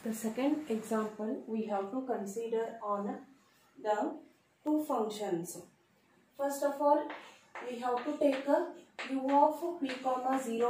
The second example we have to consider on the two functions. First of all, we have to take a u of v comma 0,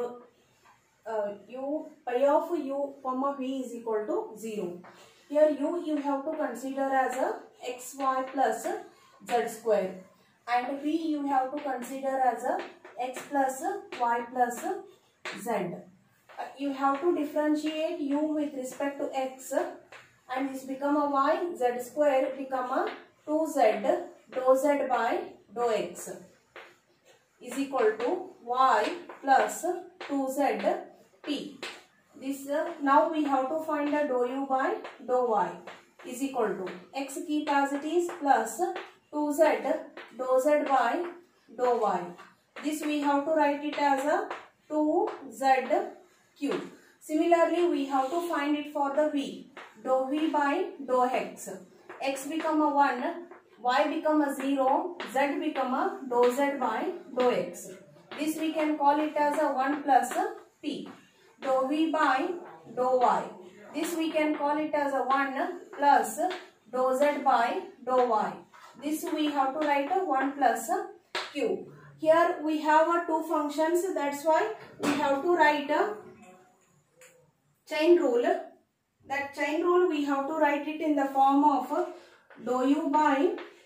pi of u comma v is equal to 0. Here you have to consider as a xy plus z square, and v you have to consider as a x plus y plus z. You have to differentiate u with respect to x, and this become a y, z square become a 2z, dou z by dou x is equal to y plus 2z t. This now we have to find the dou u by dou y is equal to x keep as it is plus 2z dou z by dou y. This we have to write it as a 2z cube. Similarly, we have to find it for the v, dou v by dou x. X become a 1, y become a 0, z become a dou z by dou x. This we can call it as a 1 plus p. Dou v by dou y. This we can call it as a 1 plus dou z by dou y. This we have to write a 1 plus q. Here we have two functions, that's why we have to write a chain rule. That chain rule we have to write it in the form of dou u by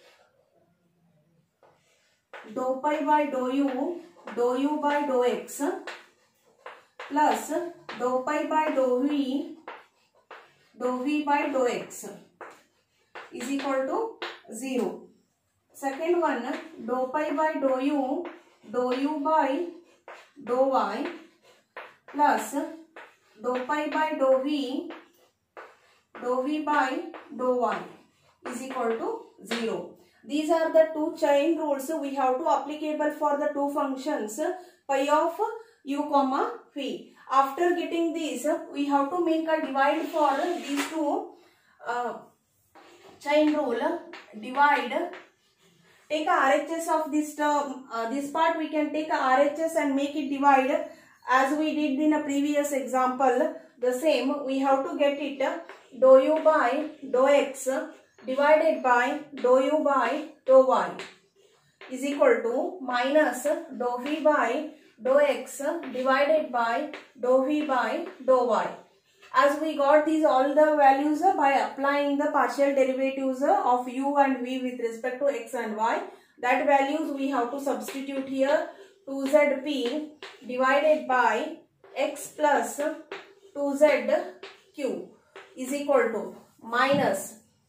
dou pi by dou u by dou x plus dou pi by dou v by dou x is equal to 0. Second one, dou pi by dou u by dou y plus dou pi by dou v by dou y is equal to 0. These are the two chain rules we have to applicable for the two functions pi of u comma v. After getting these, we have to make a divide for these two chain rule. Divide. Take a RHS of this term. This part we can take a RHS and make it divide. As we did in a previous example, the same we have to get it dou u by dou x divided by dou u by dou y is equal to minus dou v by dou x divided by dou v by dou y. As we got these all the values by applying the partial derivatives of u and v with respect to x and y, that values we have to substitute here. 2zp divided by x plus 2zq is equal to minus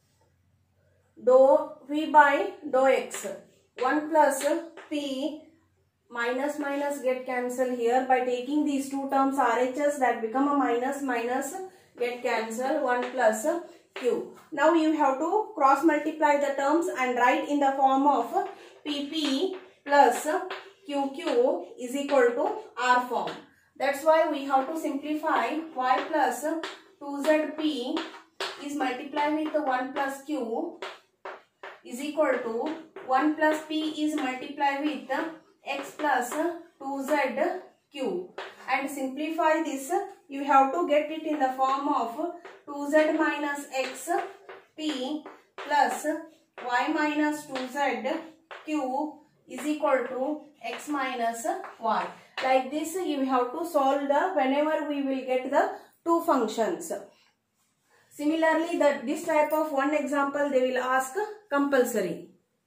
dou v by dou x, 1 plus p, minus minus get cancel here. By taking these two terms RHS, that become a minus minus get cancel, 1 plus q. Now you have to cross multiply the terms and write in the form of pp plus qq is equal to r form. That's why we have to simplify y plus 2zp is multiplied with 1 plus q is equal to 1 plus p is multiplied with x plus 2zq, and simplify this. You have to get it in the form of 2z minus x p plus y minus 2zq is equal to x minus y. Like this you have to solve the whenever we will get the two functions. Similarly, this type of one example they will ask compulsory.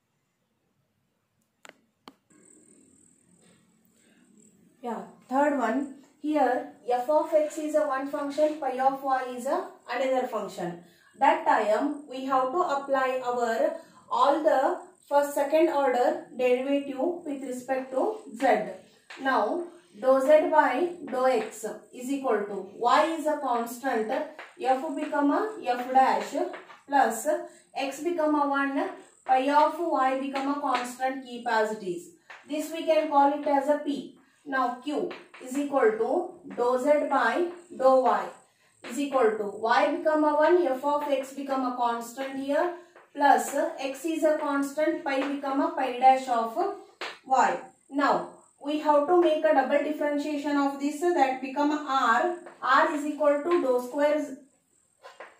Yeah, third one. Here f of x is a one function, pi of y is a another function. That time we have to apply our all the first second order derivative with respect to z. Now dou z by dou x is equal to y is a constant, f become a f dash plus x become a 1, pi of y become a constant, keep as it is. This we can call it as a p. Now q is equal to dou z by dou y is equal to y become a 1, f of x become a constant here, plus x is a constant, pi become a pi dash of y. Now we have to make a double differentiation of this, that become a r. R is equal to dou square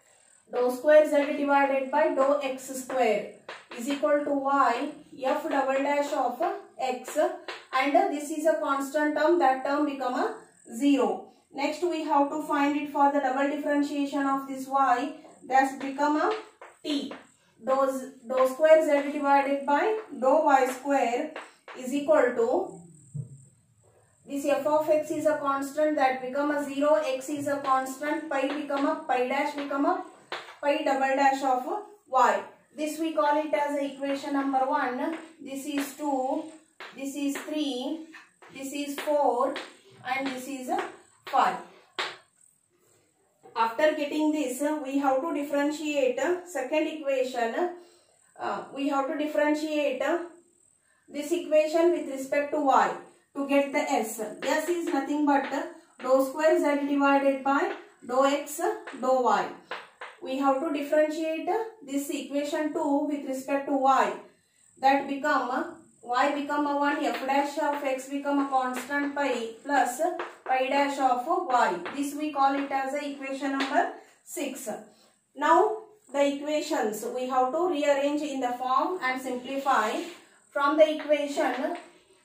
dou square z divided by dou x square is equal to y f double dash of x, and this is a constant term, that term become a 0. Next we have to find it for the double differentiation of this y, that's become a t. Dou square z divided by dou y square is equal to, this f of x is a constant, that become a 0, x is a constant, pi become a pi dash become a pi double dash of y. This we call it as equation number 1. This is 2, this is 3, this is 4, and this is 5. After getting this, we have to differentiate second equation. We have to differentiate this equation with respect to y to get the s. S is nothing but dou square z divided by dou x dou y. We have to differentiate this equation 2 with respect to y. That become y become a 1, f dash of x become a constant pi plus pi dash of y. This we call it as a equation number 6. Now the equations we have to rearrange in the form and simplify. From the equation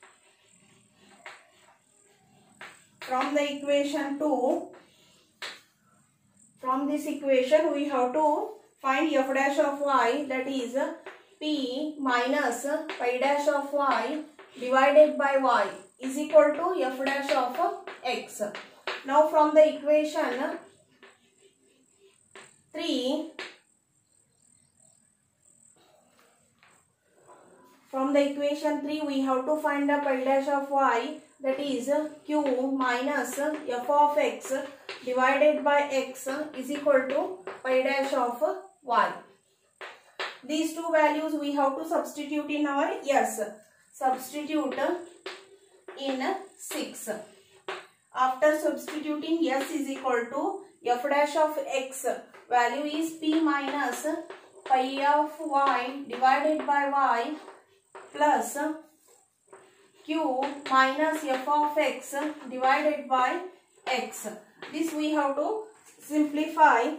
2, from this equation we have to find f dash of y, that is p minus pi dash of y divided by y is equal to f dash of x. Now from the equation 3, we have to find the pi dash of y, that is q minus f of x divided by x is equal to pi dash of y. These two values we have to substitute in our s. Substitute in 6. After substituting, s is equal to f dash of x value is p minus pi of y divided by y plus q minus f of x divided by x. This we have to simplify.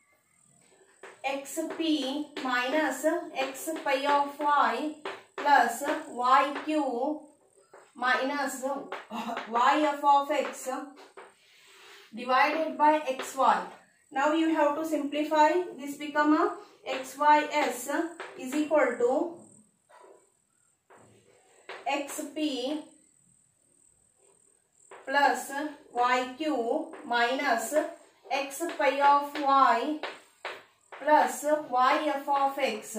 xp minus x pi of y plus yq minus yf of x divided by xy. Now you have to simplify. This become a xys is equal to xp plus yq minus x pi of y plus yf of x.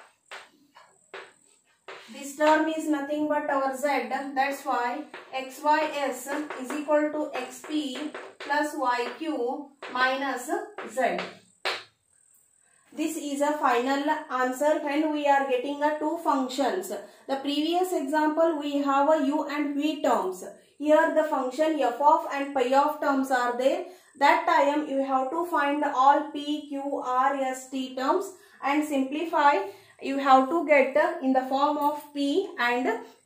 This term is nothing but our z, that's why xys is equal to xp plus yq minus z. This is a final answer when we are getting a two functions. The previous example we have a u and v terms. Here the function f of and pi of terms are there. That time you have to find all p, q, r, s, t terms and simplify. You have to get in the form of p and